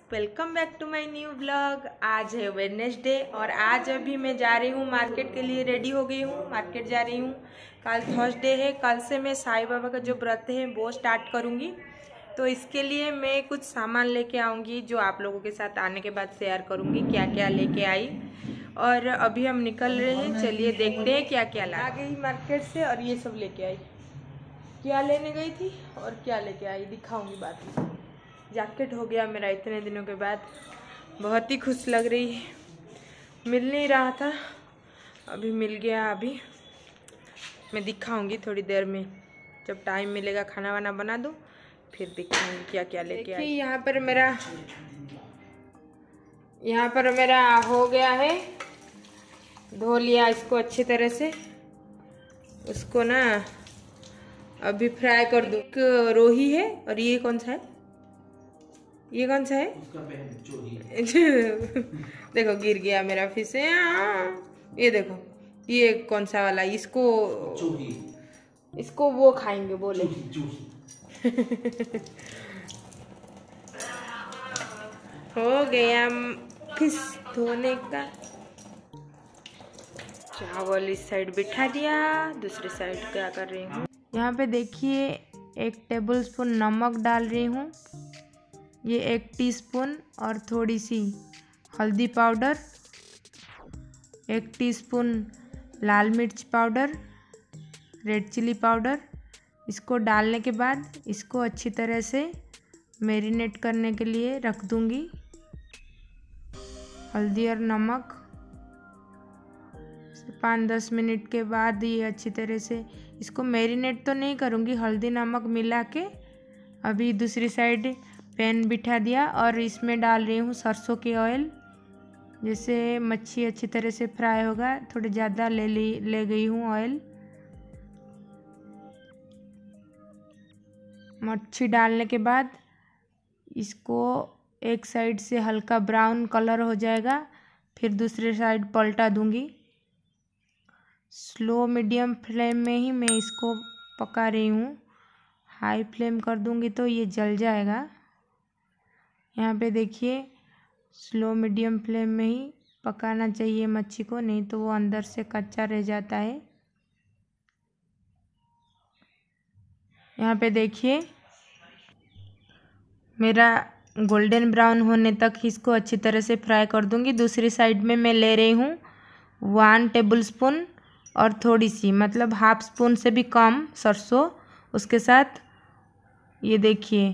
Welcome back to my new blog. आज है Wednesday और आज अभी मैं जा रही हूँ मार्केट के लिए। रेडी हो गई हूँ, मार्केट जा रही हूँ। कल थर्सडे है, कल से मैं साईं बाबा का जो व्रत है वो स्टार्ट करूँगी। तो इसके लिए मैं कुछ सामान लेके आऊँगी जो आप लोगों के साथ आने के बाद शेयर करूँगी क्या क्या लेके आई। और अभी हम निकल रहे हैं, चलिए देखते हैं क्या क्या ला गई मार्केट से और ये सब लेके आई। क्या लेने गई थी और क्या लेके आई दिखाऊँगी बाद में। जैकेट हो गया मेरा इतने दिनों के बाद, बहुत ही खुश लग रही है। मिल नहीं रहा था, अभी मिल गया। अभी मैं दिखाऊंगी थोड़ी देर में, जब टाइम मिलेगा खाना वाना बना दूँ फिर दिखाऊंगी क्या क्या लेके आई। यहाँ पर मेरा हो गया है, धो लिया इसको अच्छी तरह से। उसको ना अभी फ्राई कर दूँ। एक रोही है और ये कौन सा है, ये कौन सा है देखो गिर गया मेरा फिश है। ये देखो ये कौन सा वाला, इसको वो खाएंगे बोले हो गया फिश धोने का। चावल इस साइड बिठा दिया, दूसरी साइड क्या कर रही हूँ। यहाँ पे देखिए 1 टेबलस्पून नमक डाल रही हूँ, ये 1 टीस्पून और थोड़ी सी हल्दी पाउडर, 1 टीस्पून लाल मिर्च पाउडर, रेड चिली पाउडर। इसको डालने के बाद इसको अच्छी तरह से मैरिनेट करने के लिए रख दूंगी। हल्दी और नमक 5-10 मिनट के बाद ये अच्छी तरह से इसको मैरिनेट तो नहीं करूँगी, हल्दी नमक मिला के। अभी दूसरी साइड पैन बिठा दिया और इसमें डाल रही हूँ सरसों के ऑयल। जैसे मच्छी अच्छी तरह से फ्राई होगा, थोड़ी ज़्यादा ले गई हूँ ऑयल। मच्छी डालने के बाद इसको एक साइड से हल्का ब्राउन कलर हो जाएगा, फिर दूसरी साइड पलटा दूंगी। स्लो मीडियम फ्लेम में ही मैं इसको पका रही हूँ, हाई फ्लेम कर दूंगी तो ये जल जाएगा। यहाँ पे देखिए स्लो मीडियम फ्लेम में ही पकाना चाहिए मच्छी को, नहीं तो वो अंदर से कच्चा रह जाता है। यहाँ पे देखिए मेरा गोल्डन ब्राउन होने तक इसको अच्छी तरह से फ्राई कर दूंगी। दूसरी साइड में मैं ले रही हूँ 1 टेबलस्पून और थोड़ी सी, मतलब हाफ स्पून से भी कम सरसों। उसके साथ ये देखिए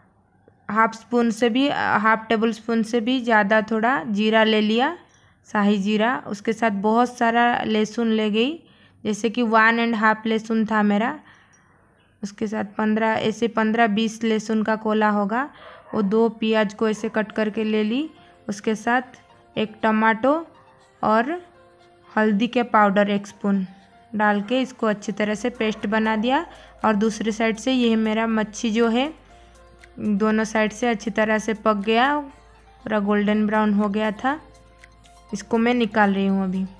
हाफ टेबल स्पून से भी ज़्यादा थोड़ा जीरा ले लिया, शाही जीरा। उसके साथ बहुत सारा लहसुन ले गई, जैसे कि 1.5 लहसुन था मेरा। उसके साथ 15-20 लहसुन का कोला होगा। वो 2 प्याज को ऐसे कट करके ले ली। उसके साथ 1 टमाटो और हल्दी के पाउडर 1 स्पून डाल के इसको अच्छी तरह से पेस्ट बना दिया। और दूसरी साइड से ये मेरा मच्छी जो है दोनों साइड से अच्छी तरह से पक गया, पूरा गोल्डन ब्राउन हो गया था। इसको मैं निकाल रही हूँ अभी।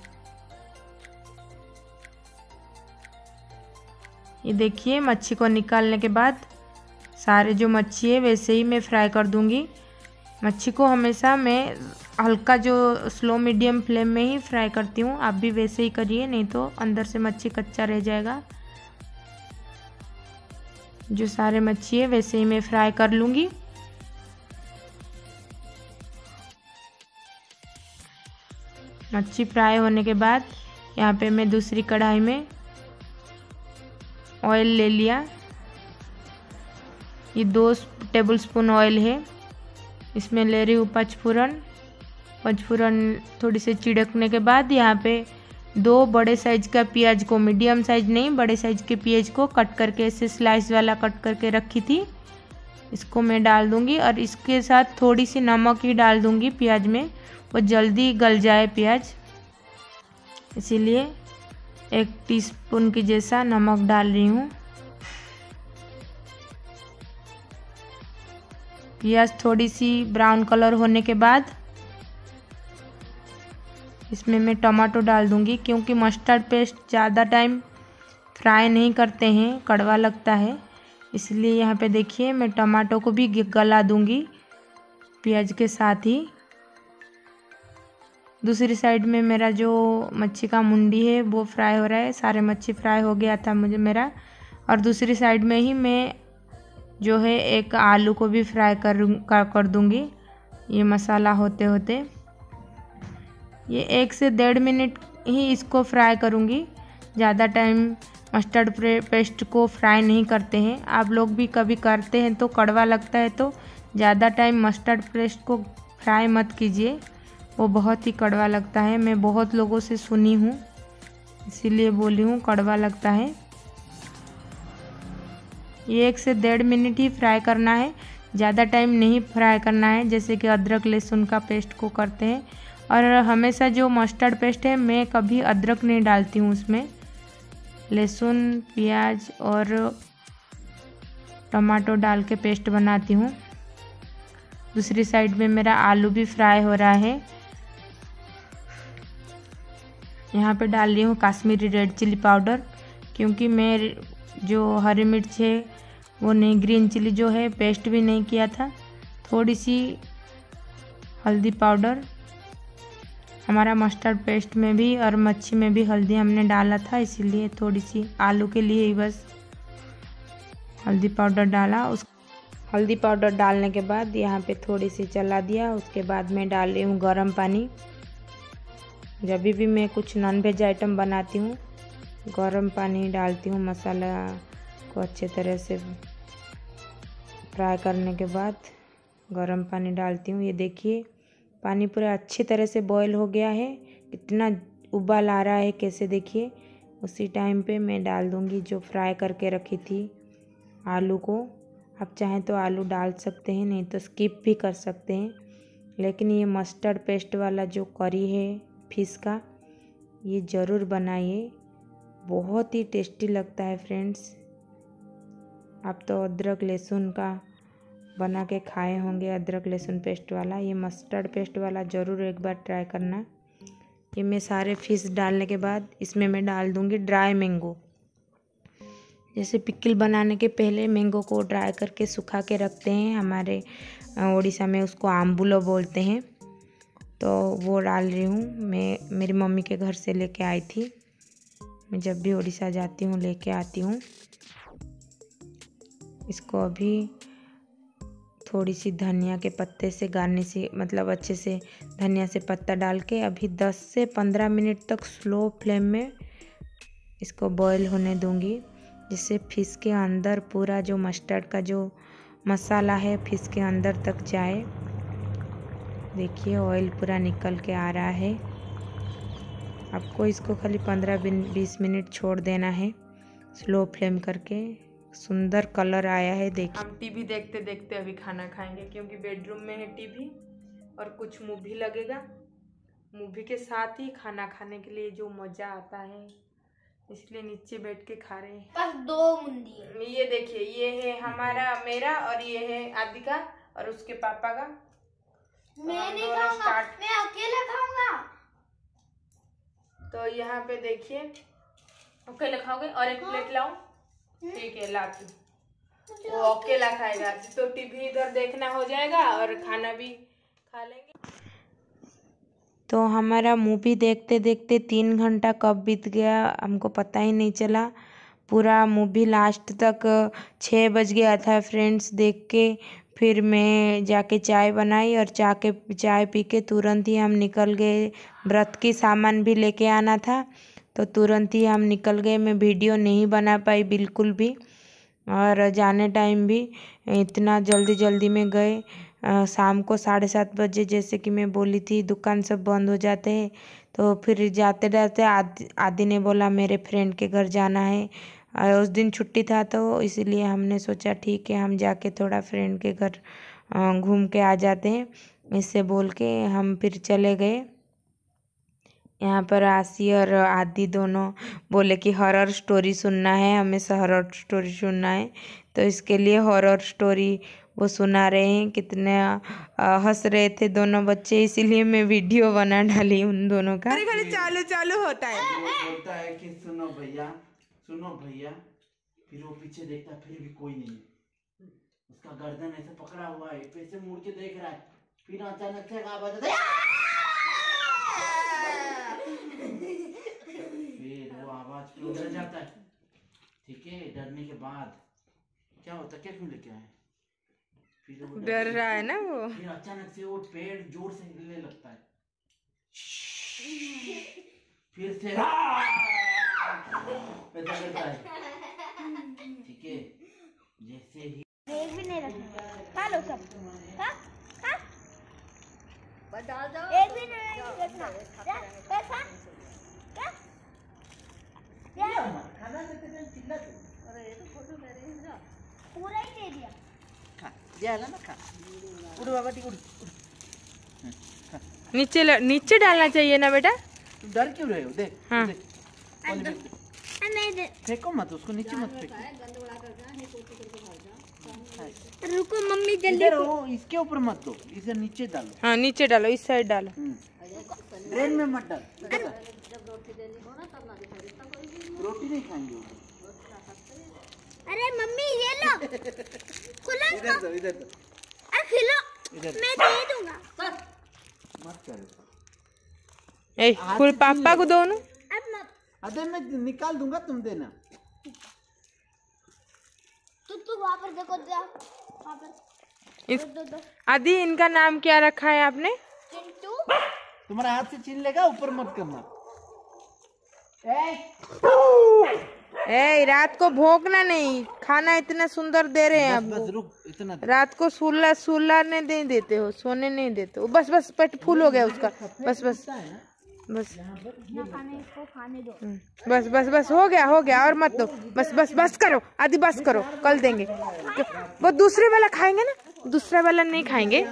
ये देखिए मच्छी को निकालने के बाद सारे जो मच्छी है वैसे ही मैं फ्राई कर दूंगी। मच्छी को हमेशा मैं हल्का जो स्लो मीडियम फ्लेम में ही फ्राई करती हूँ, आप भी वैसे ही करिए, नहीं तो अंदर से मच्छी कच्चा रह जाएगा। जो सारे मच्छी है वैसे ही मैं फ्राई कर लूँगी। मच्छी फ्राई होने के बाद यहाँ पे मैं दूसरी कढ़ाई में ऑयल ले लिया। ये 2 टेबलस्पून ऑयल है, इसमें ले रही हूँ पचफोरन थोड़ी सी छिड़कने के बाद यहाँ पे 2 बड़े साइज का प्याज को, मीडियम साइज नहीं बड़े साइज के प्याज को कट करके ऐसे स्लाइस वाला कट करके रखी थी, इसको मैं डाल दूंगी। और इसके साथ थोड़ी सी नमक ही डाल दूंगी प्याज में, वो जल्दी गल जाए प्याज, इसीलिए 1 टीस्पून की जैसा नमक डाल रही हूँ। प्याज थोड़ी सी ब्राउन कलर होने के बाद इसमें मैं टमाटो डाल दूंगी, क्योंकि मस्टर्ड पेस्ट ज़्यादा टाइम फ्राई नहीं करते हैं, कड़वा लगता है, इसलिए यहाँ पे देखिए मैं टमाटो को भी गला दूंगी। प्याज के साथ ही। दूसरी साइड में मेरा जो मच्छी का मुंडी है वो फ्राई हो रहा है। सारे मच्छी फ्राई हो गया था मुझे मेरा। और दूसरी साइड में ही मैं जो है एक आलू को भी फ्राई कर दूंगी। ये मसाला होते होते ये 1 से 1.5 मिनट ही इसको फ्राई करूंगी। ज़्यादा टाइम मस्टर्ड पेस्ट को फ्राई नहीं करते हैं। आप लोग भी कभी करते हैं तो कड़वा लगता है तो ज़्यादा टाइम मस्टर्ड पेस्ट को फ्राई मत कीजिए, वो बहुत ही कड़वा लगता है। मैं बहुत लोगों से सुनी हूँ, इसीलिए बोली हूँ कड़वा लगता है। ये 1 से 1.5 मिनट ही फ्राई करना है, ज़्यादा टाइम नहीं फ्राई करना है जैसे कि अदरक लहसुन का पेस्ट को करते हैं। और हमेशा जो मस्टर्ड पेस्ट है मैं कभी अदरक नहीं डालती हूँ उसमें। लहसुन प्याज और टमाटो डाल के पेस्ट बनाती हूँ। दूसरी साइड में मेरा आलू भी फ्राई हो रहा है। यहाँ पे डाल रही हूँ काश्मीरी रेड चिली पाउडर, क्योंकि मैं जो हरी मिर्च है वो नहीं, ग्रीन चिली जो है पेस्ट भी नहीं किया था। थोड़ी सी हल्दी पाउडर, हमारा मस्टर्ड पेस्ट में भी और मच्छी में भी हल्दी हमने डाला था, इसीलिए थोड़ी सी आलू के लिए ही बस हल्दी पाउडर डाला। उस हल्दी पाउडर डालने के बाद यहाँ पे थोड़ी सी चला दिया। उसके बाद मैं डाल रही हूँ गर्म पानी। जब भी मैं कुछ नॉनवेज आइटम बनाती हूँ गर्म पानी डालती हूँ। मसाला को अच्छे तरह से फ्राई करने के बाद गर्म पानी डालती हूँ। ये देखिए पानी पूरा अच्छी तरह से बॉईल हो गया है, कितना उबाल आ रहा है कैसे, देखिए। उसी टाइम पे मैं डाल दूँगी जो फ्राई करके रखी थी आलू को। आप चाहें तो आलू डाल सकते हैं, नहीं तो स्किप भी कर सकते हैं। लेकिन ये मस्टर्ड पेस्ट वाला जो करी है फिश का, ये ज़रूर बनाइए, बहुत ही टेस्टी लगता है फ्रेंड्स। आप तो अदरक लहसुन का बना के खाए होंगे, अदरक लहसुन पेस्ट वाला। ये मस्टर्ड पेस्ट वाला ज़रूर एक बार ट्राई करना। ये मैं सारे फिश डालने के बाद इसमें मैं डाल दूँगी ड्राई मैंगो। जैसे पिकल बनाने के पहले मैंगो को ड्राई करके सुखा के रखते हैं, हमारे उड़ीसा में उसको आम्बुलो बोलते हैं, तो वो डाल रही हूँ। मैं मेरी मम्मी के घर से लेके आई थी, मैं जब भी उड़ीसा जाती हूँ लेके आती हूँ। इसको अभी थोड़ी सी धनिया के पत्ते से गार्निश, मतलब अच्छे से धनिया से पत्ता डाल के अभी 10 से 15 मिनट तक स्लो फ्लेम में इसको बॉईल होने दूंगी, जिससे फिश के अंदर पूरा जो मस्टर्ड का जो मसाला है फिश के अंदर तक जाए। देखिए ऑयल पूरा निकल के आ रहा है। आपको इसको खाली 15-20 मिनट छोड़ देना है स्लो फ्लेम करके। सुंदर कलर आया है, देखिए। हम टीवी देखते देखते अभी खाना खाएंगे, क्योंकि बेडरूम में है टीवी और कुछ मूवी लगेगा। मूवी के साथ ही खाना खाने के लिए जो मज़ा आता है, इसलिए नीचे बैठ के खा रहे हैं। बस 2 मुंडी। ये देखिए, ये है हमारा, मेरा, और ये है आदि का और उसके पापा का। मैं नहीं खाऊंगा, मैं अकेला खाऊंगा। तो यहाँ पे देखिए, अकेला खाओगे? और एक प्लेट लाऊं? ठीक है लाती। वो अकेला खाएगा तो टीवी इधर देखना हो जाएगा और खाना भी खा लेंगे। तो हमारा मूवी देखते देखते 3 घंटा कब बीत गया हमको पता ही नहीं चला। पूरा मूवी लास्ट तक 6 बज गया था फ्रेंड्स देख के। फिर मैं जाके चाय बनाई और चाय पी के तुरंत ही हम निकल गए। व्रत की सामान भी लेके आना था, तो तुरंत ही हम निकल गए। मैं वीडियो नहीं बना पाई बिल्कुल भी, और जाने टाइम भी इतना जल्दी में गए। शाम को 7:30 बजे, जैसे कि मैं बोली थी, दुकान सब बंद हो जाते हैं। तो फिर जाते जाते आदि ने बोला मेरे फ्रेंड के घर जाना है। उस दिन छुट्टी था तो इसीलिए हमने सोचा ठीक है हम जाके थोड़ा फ्रेंड के घर घूम के आ जाते हैं। इससे बोल के हम फिर चले गए। यहाँ पर आसी और आदि दोनों बोले कि हॉरर स्टोरी सुनना है, हमें हॉरर स्टोरी सुनना है, तो इसके लिए हॉरर स्टोरी वो सुना रहे हैं। कितने हंस रहे थे दोनों बच्चे, इसीलिए मैं वीडियो बना डाली उन दोनों का। खाली चालू होता है। बोलता है कि सुनो भैया, फिर वो पीछे देखता, फिर भी कोई नहीं है। उसका गर्दन ऐसे पकड़ा हुआ है, पैसे मुड़ के देख रहा है, फिर अचानक से आवाज आता है, फिर वो आवाज पे डर जाता है। ठीक है, डरने के बाद क्या होता है, क्या क्यों लेके आए? फिर वो डर रहा है ना वो। फिर अचानक से वो पेड़ जोर से हिलने लगता है। फिर से ऐसा करता है। ठीक है, जैसे ही एक भी नहीं रखना, खा लो सब, खा खा, बता दो, एक भी नहीं रखना, खा खाना देते थे चिल्ला दो। अरे ये तो फोटो मेरे ही जा, पूरा ही दे दिया, खा जाला ना, खा। उड़ बाबा, उड़ उड़। नीचे डालना चाहिए ना बेटा। तुम डर क्यों रहे हो? देख हाँ। देख, नहीं दे, फेंको मत उसको, नीचे मत फेंको। रुको मम्मी जल्दी, इधर वो इसके ऊपर मत दो, इधर नीचे डालो। हाँ नीचे डालो, इस साइड डालो। ड्रेन में मत डाल। रोटी नहीं खाएंगे वो। अरे मम्मी ये लो, खुला इधर दो, इधर दो, अरे खिलो, इधर मैं दे दूंगा, मत करो। ए फुल पापा को दो ना। अब मत, अरे मैं निकाल दूंगा, तुम देना। तू वहाँ पर देखो, जा वहाँ पर दो आदि, इनका नाम क्या रखा है आपने? चिंटू, तुम्हारा हाथ से छीन लेगा, ऊपर मत करना। ए रात को भोंकना नहीं, खाना इतना सुंदर दे रहे हैं बस आप। रुक, इतना रात को सुला नहीं देते हो, सोने नहीं देते हो। बस बस पेट फुल हो गया उसका। बस बस बस ना खाने, इसको खाने दो, बस बस बस हो गया और मत दो। बस बस बस करो आदि, बस करो, कल देंगे। वो दूसरे वाला खाएंगे ना, दूसरा वाला नहीं खाएंगे।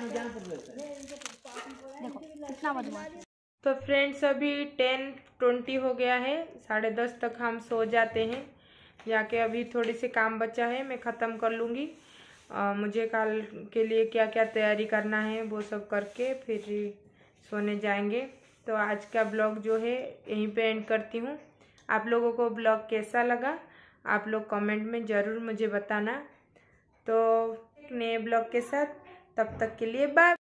देखो कितना बदमाश। तो फ्रेंड्स अभी 10:20 हो गया है, 10:30 तक हम सो जाते हैं। जाके अभी थोड़ी सी काम बचा है, मैं ख़त्म कर लूँगी। मुझे कल के लिए क्या क्या तैयारी करना है वो सब करके फिर सोने जाएंगे। तो आज का ब्लॉग जो है यहीं पे एंड करती हूँ। आप लोगों को ब्लॉग कैसा लगा आप लोग कमेंट में ज़रूर मुझे बताना। तो एक नए ब्लॉग के साथ, तब तक के लिए बाय।